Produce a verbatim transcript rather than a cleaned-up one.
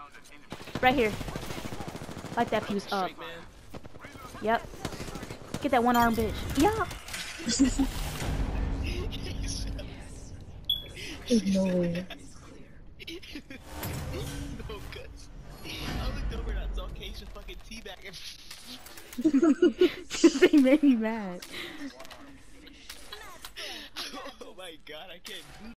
Right here. Light that fuse up. Yep. Get that one arm bitch. Yeah. No way. No guts. I looked over and I saw Keisha fucking teabagging. They made me mad. Oh my god, I can't do